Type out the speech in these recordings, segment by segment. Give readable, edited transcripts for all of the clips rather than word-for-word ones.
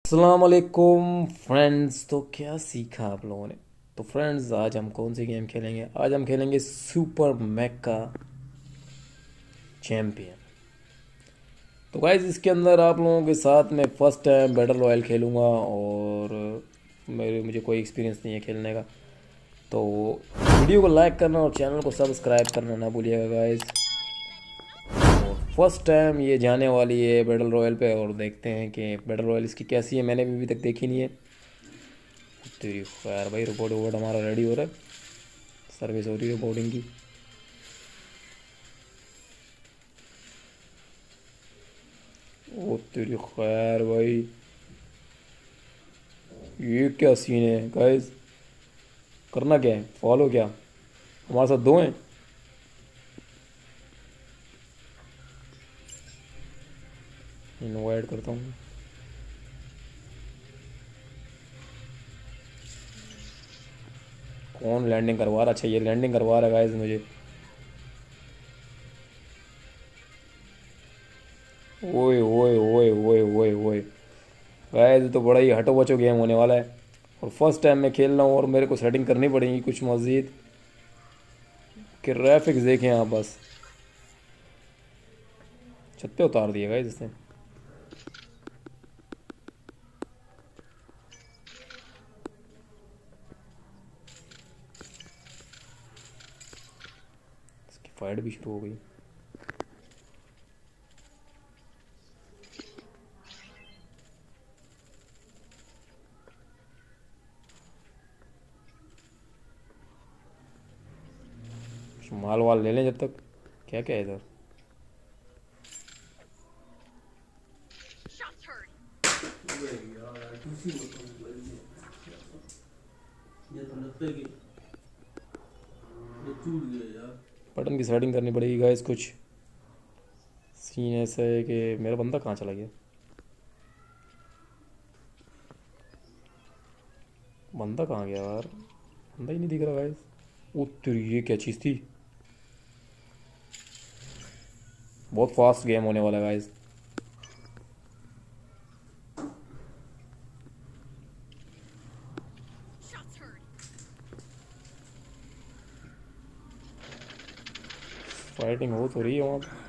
अस्सलाम वालेकुम फ्रेंड्स। तो क्या सीखा आप लोगों ने? तो फ्रेंड्स, आज हम कौन सी गेम खेलेंगे? आज हम खेलेंगे सुपर मैका चैम्पियन। तो गाइज, इसके अंदर आप लोगों के साथ में फर्स्ट टाइम बैटल रॉयल खेलूँगा और मेरे मुझे कोई एक्सपीरियंस नहीं है खेलने का। तो वीडियो को लाइक करना और चैनल को सब्सक्राइब करना ना भूलिएगा गाइज। और फर्स्ट टाइम ये जाने वाली है बैटल रॉयल पे और देखते हैं कि बैटल रॉयल इसकी कैसी है। मैंने भी अभी तक देखी नहीं है। तेरी खैर भाई, रिपोर्ट वोट हमारा रेडी हो रहा है। सर्विस हो रही है रिपोर्टिंग की। ओ तेरी खैर भाई, ये क्या सीन है गाइस? करना क्या है? फॉलो क्या? हमारे साथ दो हैं। इनवाइट करता हूँ। कौन लैंडिंग करवा रहा? अच्छा, ये लैंडिंग करवा रहा है गाइस मुझे। ओए ओए ओए ओए ओए ओए गाइस, ये तो बड़ा ही हटो बचो गेम होने वाला है। और फर्स्ट टाइम मैं खेल रहा हूँ और मेरे को सेटिंग करनी पड़ेगी कुछ मज़ीद। कि ग्राफिक्स देखें आप बस। छत पे उतार दिया गाइस इसने। इसकी फाइट भी शुरू हो गई। माल वाल ले लें जब तक। क्या क्या है इधर? बटन की सेटिंग करनी पड़ेगी गाइस। कुछ सीन ऐसा है कि मेरा बंदा कहाँ चला गया? बंदा कहाँ गया यार? बंदा ही नहीं दिख रहा गाइस। ओ तेरी, ये क्या चीज़ थी? बहुत फास्ट गेम होने वाला है गाइस। फाइटिंग हो तो रही है वहाँ पे।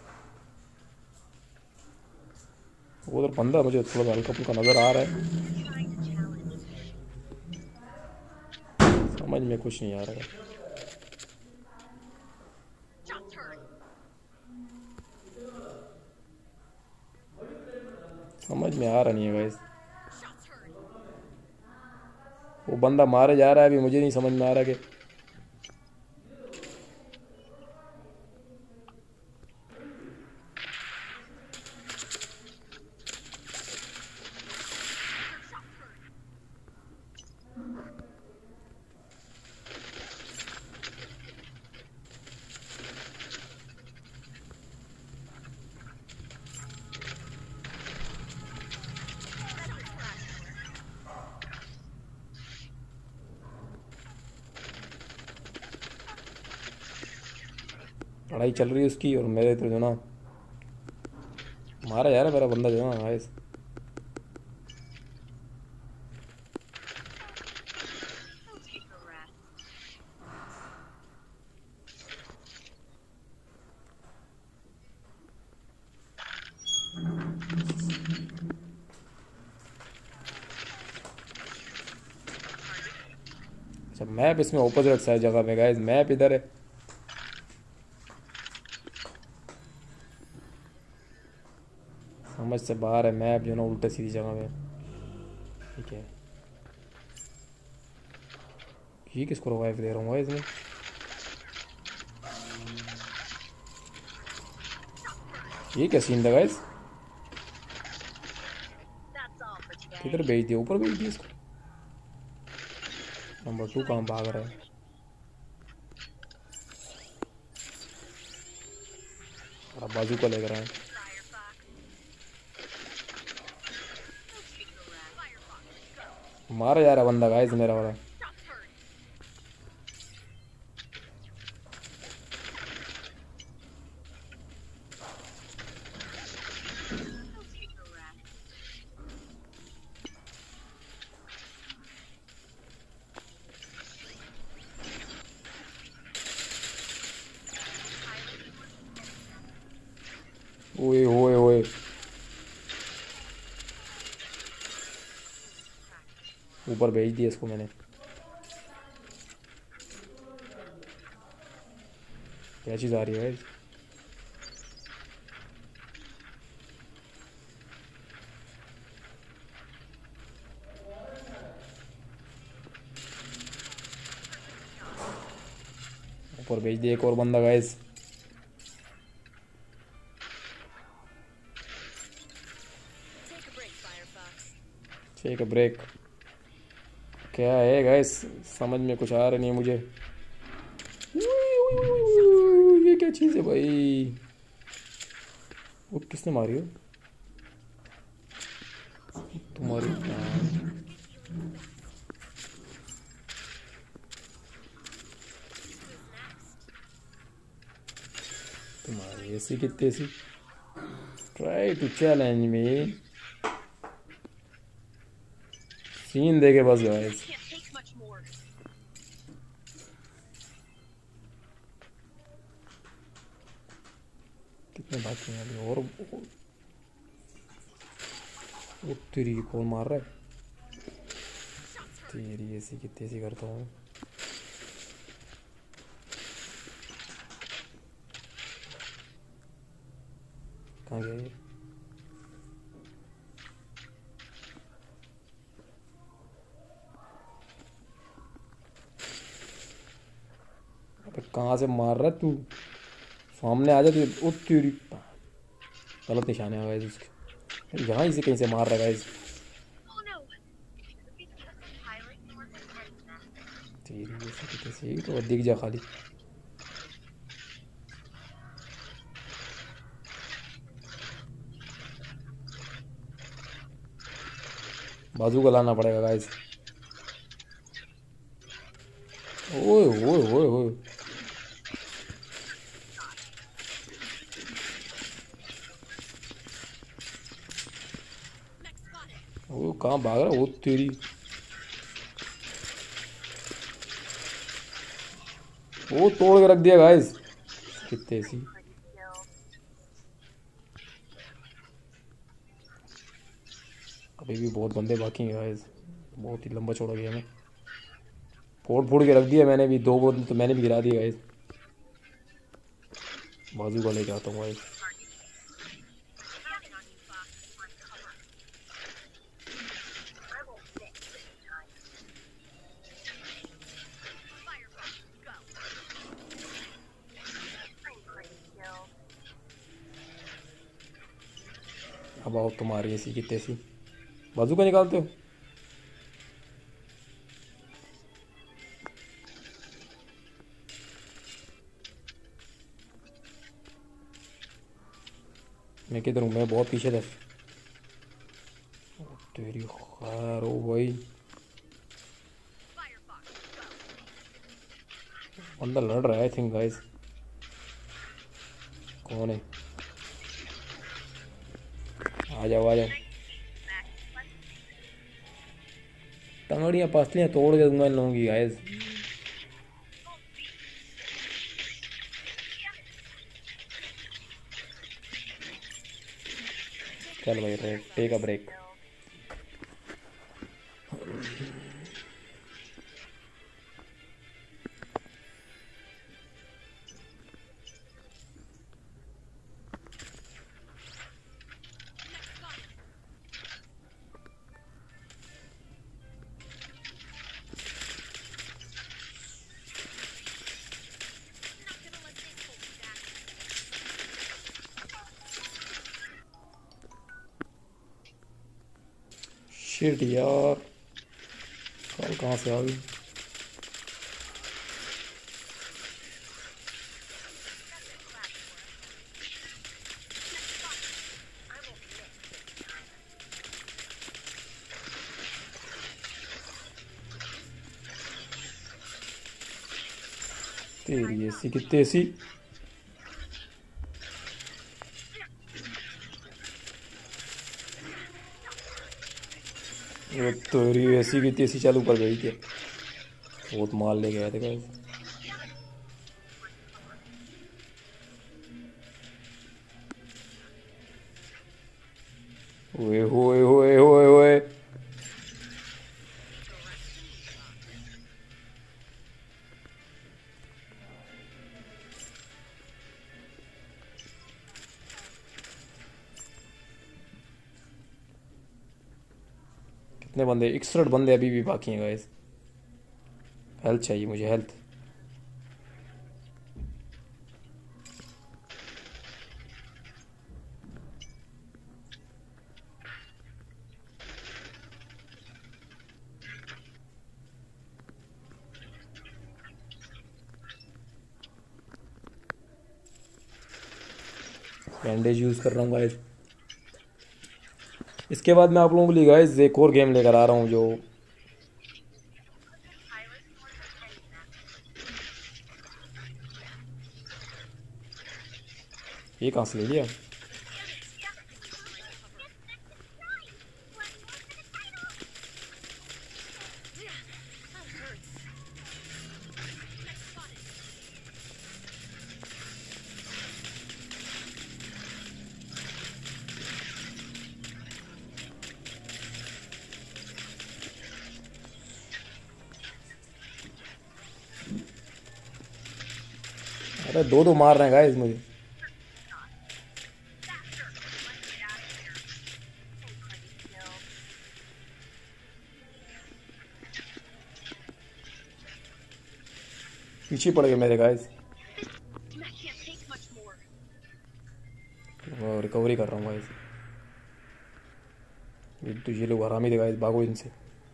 उधर बंदा मुझे थोड़ा हल्का फुल्का नज़र आ रहा है। समझ में कुछ नहीं आ रहा है। समझ में आ रहा नहीं है गाइस। वो बंदा मारे जा रहा है, अभी मुझे नहीं समझ में आ रहा कि लड़ाई चल रही है उसकी और मेरे तो जो ना मारा जा रहा है मेरा बंदा जो ना गाइस। अच्छा, मैप इसमें ऑपोजिट साइड जगह पे गाइस। मैप इधर है। समझ से बाहर है मैप जो ना, उल्टे सीधी जगह पे। ठीक है। ये किसको रिवाइव दे रहा हूँ गाइस मैं? ये क्या सीन था गाइस? किधर भेज दिया? ऊपर भेज दिया इसको। नंबर टू कहाँ भाग रहा है? बड़ा बाजू को लेकर आए। मारा जा रहा है बंदा गाइस मेरा वाला। ओए ओए ओए, ऊपर भेज दिया इसको मैंने। क्या चीज़ आ रही है? ऊपर भेज दिया एक और बंदा गाइस। ठीक है ब्रेक। क्या है गाइस, समझ में कुछ आ रहा नहीं है मुझे। ये क्या चीज़ है भाई? वो किसने मारी हो? तुम्हारी तुम्हारी ऐसी कितनी सी। Try to challenge me. Scene देखे बस गाइस। कितने बाकी हैं अभी और? वो तेरी कौन मार रहा है? तेरी ऐसी कितनी सी करता हूँ। कहाँ गया ये? अबे कहाँ से मार रहा है तू? सामने आ जा तू। ओ तेरी, गलत निशाने आ गए इसके। यहाँ इसे कहीं से मार रहा है गाइस। तेरी ऐसी कितनी सी तो दिख जा खाली। बाजू का लाना पड़ेगा गाइस। ओए ओए ओए ओए, वो कहाँ भाग रहा है? वो तेरी, वो तोड़ के रख दिया गाइस। कितने सी। अभी भी बहुत बंदे बाकी हैं गाइस। बहुत ही लंबा चौड़ा गया मैं। फोड़ फोड़ के रख दिया मैंने भी। दो बंदे तो मैंने भी गिरा दिया गाइस। बाजू का लेके आता हूँ गाइस। अब आओ तुम्हारी ऐसी कितने सी। बाजू का निकालते हो? मैं किधर हूँ? मैं बहुत पीछे था। तेरी खैर हो भाई। बंदा लड़ रहा है आई थिंक गाइस। कौन है? आ जाओ आ जाओ। टंगड़ियाँ पसलियाँ तोड़ के दूंगा इन लोगों की गाइस। चल भाई टेक अ ब्रेक। शिट यार, कल कहाँ से आ गई? तेरी ऐसी कितनी ऐसी। वो तेरी ऐसी कितनी ऐसी चालू कर गई थी। बहुत माल ले गए थे गाइस। ओए होए होए होए होए। कितने बंदे? 61 बंदे अभी भी बाकी हैं गाइस। हेल्थ चाहिए मुझे, हेल्थ। बैंडेज यूज़ कर रहा हूँ गाइस। इसके बाद मैं आप लोगों के लिए गाइस एक और गेम लेकर आ रहा हूँ जो, ये कहाँ से ले लिया? अरे दो दो मार रहे हैं गाइस मुझे। पीछे पड़ गए मेरे गाइस। रिकवरी कर रहा हूँ गाइस। ये तो ये लोग हरामी थे गाइस, भागो इनसे।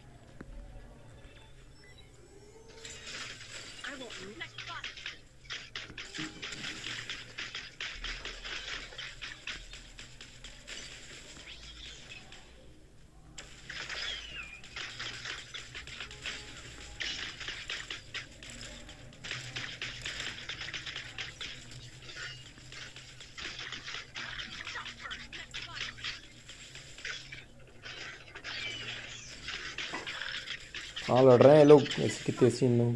हाँ लड़ रहे हैं ये लोग, ऐसे कितने सीन लोग।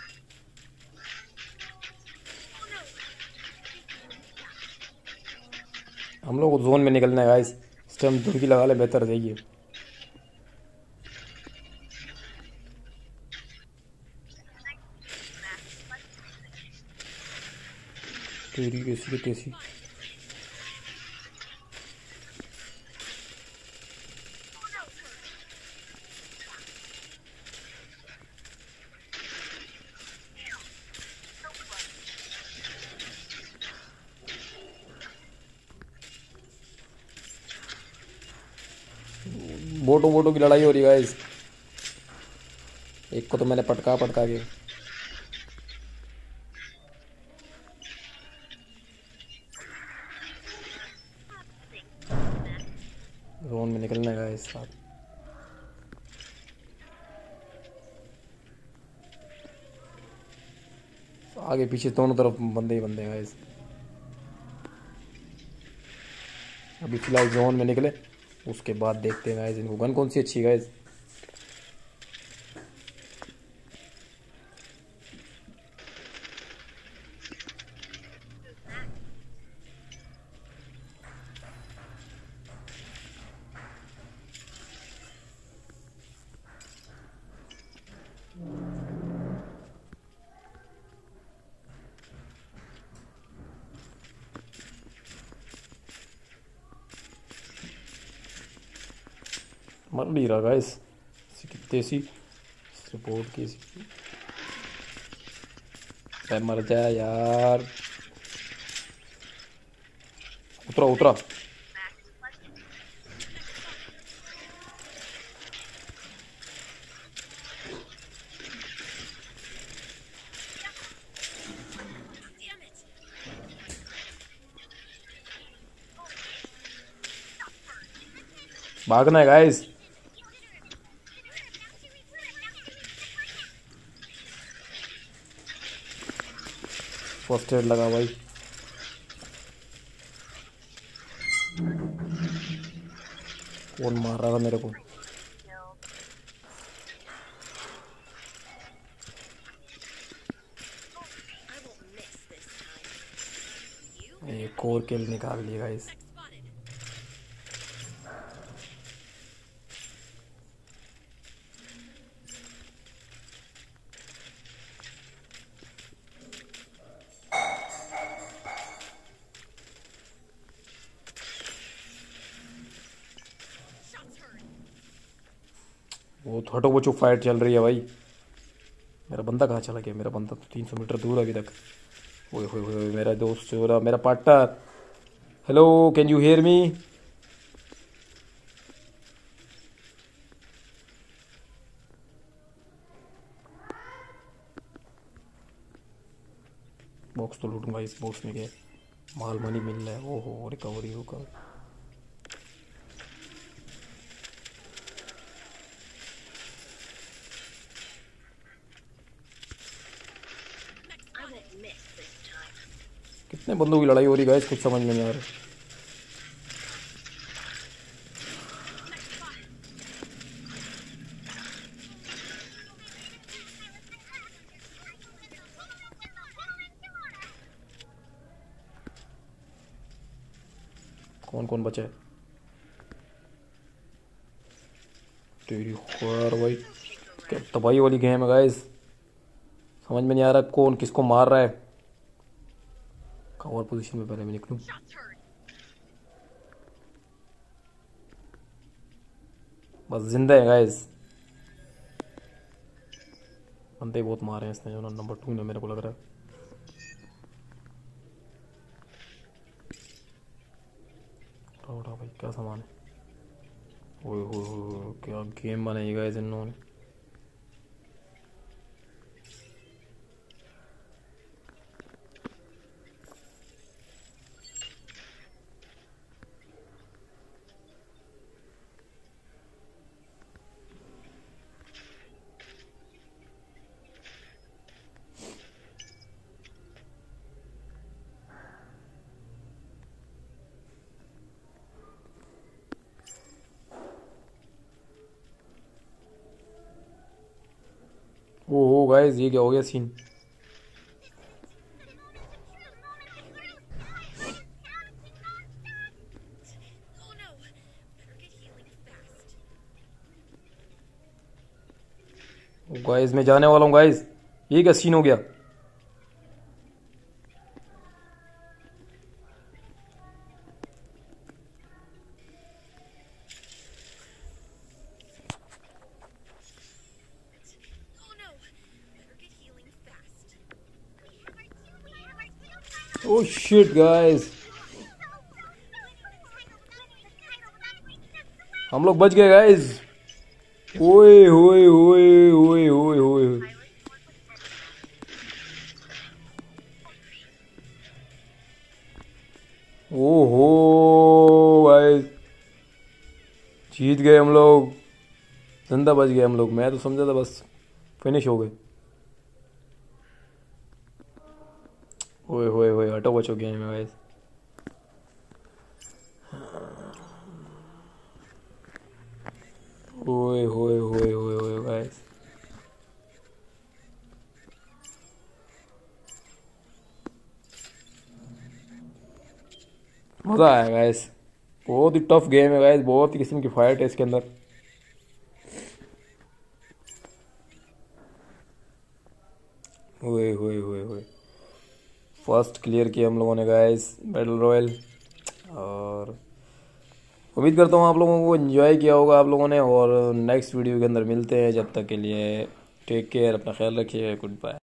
हम लोग को जोन में निकलना है गाइस। इस टाइम धुड़की लगा ले, बेहतर जाइए। तेरी कैसी की तैसी। बोटो बोटो की लड़ाई हो रही है गाइस। एक को तो मैंने पटका पटका के। जोन में निकलना है गाइस साथ। आगे पीछे दोनों तरफ बंदे ही बंदे हैं गाइस। अभी फिलहाल जोन में निकले, उसके बाद देखते हैं गाइस इनको गन कौन सी अच्छी है गाइस। मर नहीं रहा गाइस। कितने सी रिपोर्ट की मर जाए यार। उतरा उतरा। भागना है गाइस। फर्स्ट एड लगा भाई। कौन मार रहा था मेरे को? एक और किल निकाल लिया गाइस। वो हटो बचो फाइट चल रही है भाई। मेरा बंदा कहाँ चला गया? मेरा बंदा तो 300 मीटर दूर है अभी तक। ओए होए होए, मेरा दोस्त जो रहा, मेरा partner. Hello, can you hear me? Box तो लूटूंगा, इस बॉक्स में क्या माल मनी मिल रहा है। ओहो, रिकवरी होगा। कितने बंदों की लड़ाई हो रही है गाइस, कुछ समझ में नहीं आ रहा। कौन कौन बचा है? तेरी खैर भाई, क्या तबाही वाली गेम है गाइस। समझ में नहीं आ रहा कौन किसको मार रहा है। कवर पोजीशन में पहले मैं निकलूं। बस जिंदा है गाइस। बंदे बहुत मारे हैं इसने, जो नंबर 2 ने, मेरे को लग रहा है। उठा भाई, क्या सामान है? ओए हो, क्या गेम बनाई गाइस इन लोगों ने। ओहो गाइस, ये क्या हो गया सीन? गाइस मैं जाने वाला हूँ गाइस, ये क्या सीन हो गया? ओह शिट गाइस, हम लोग बच गए गाइस। ओए होए होए होए होए होए, ओहो गाइस, जीत गए हम लोग। जिंदा बच गए हम लोग। मैं तो समझा था बस फिनिश हो गए। ओए होए होए, हटो बचो गेम है गाइस। ओए होए होए होए होए गाइस, मजा आया गाइस। बहुत ही टफ गेम है गाइस, बहुत ही किस्म की फाइट है इसके अंदर। ओए होए होए होए, फर्स्ट क्लियर किया हम लोगों ने गाइस बैटल रॉयल। और उम्मीद करता हूँ आप लोगों को एंजॉय किया होगा आप लोगों ने। और नेक्स्ट वीडियो के अंदर मिलते हैं, जब तक के लिए टेक केयर, अपना ख्याल रखिए, गुड बाय।